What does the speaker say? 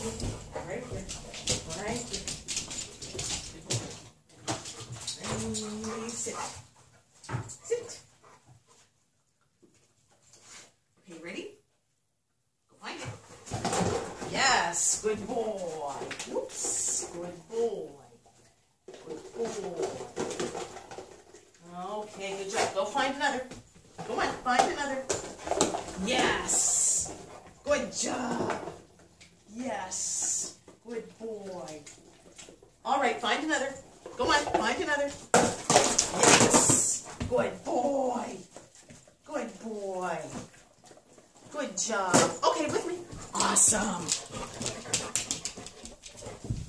Right here. Right here. And sit. Sit. Okay, ready? Go find it. Yes, good boy. Whoops, good boy. Good boy. Okay, good job. Go find another. Go on, find another. Yes. Good job. Yes. Good boy. All right, find another. Go on, find another. Yes. Good boy. Good boy. Good job. Okay, with me. Awesome.